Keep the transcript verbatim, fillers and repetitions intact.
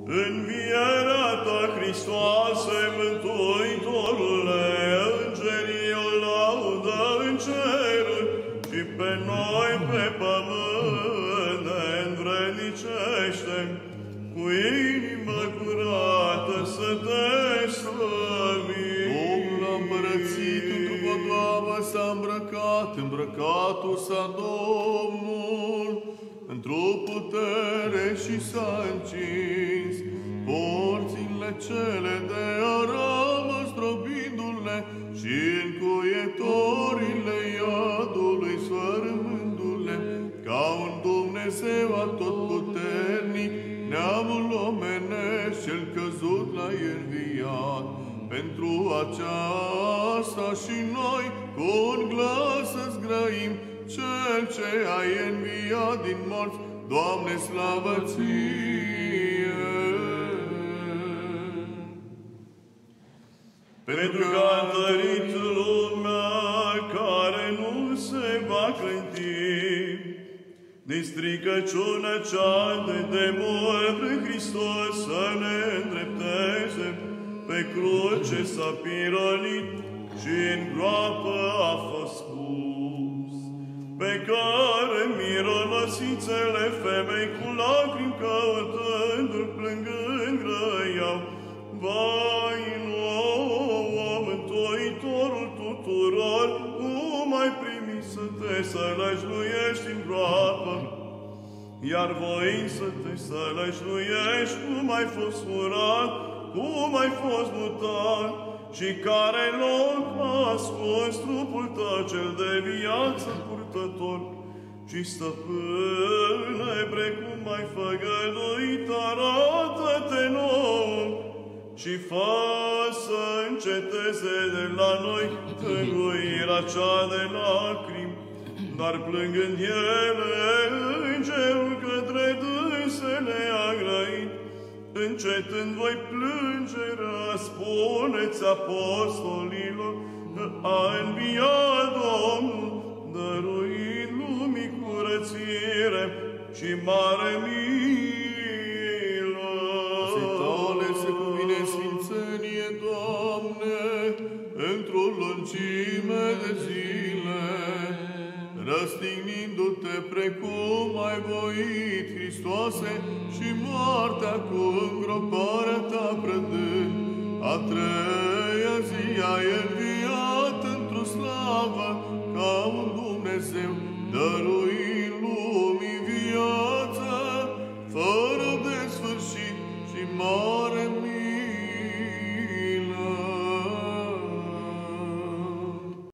Învierea ta, Hristoase, Mântuitorule, îngerii o laudă în ceruri și pe noi pe pământ ne învrednicește, cu inimă curată să te slăvim. Domnul a împărățit într-o podoabă, s-a îmbrăcat, îmbrăcatul s-a Domnul, într-o putere și s-a încins porțile cele de aramă, zdrobindu-le și încuietorile iadului, sfărâmându-le ca un Dumnezeu atotputernic, neamul omenesc cel căzut l-ai înviat. Pentru aceasta și noi cu un glas să-ți grăim, Cel ce ai înviat din morți, Doamne, slavă ție! Pentru că a întărit lumea care nu se va clăti din stricăciunea cea de demon, prin Hristos să ne îndrepteze, pe cruce s-a pironit și în groapă a fost pus, pe care mironosițele femei cu lacrimi căutându-l plângând grăiau: vai nouă, Mântuitorul tuturor, cum ai primit să te sălășluiești în groapă? Iar voind să te sălășluiești, cum ai fost furat, cum ai fost mutat, și care loc a ascuns trupul tău cel de viață purtător, și stăpâne, precum ai făgăduit, arată-te nouă și fă să înceteze de la noi tânguirea cea de lacrimi, dar plângând ele, îngerul către dânsele a grăit: încetând voi plângerea, spuneți apostolilor că a înviat Domnul, dăruind lumii curățire și mare milă. Tale se cuvine sfințenie, Doamne, într-o lungime de zile, răstignindu-te precum ai voit, Hristoase, și moartea cu îngroparea ta prădând, a treia zi ai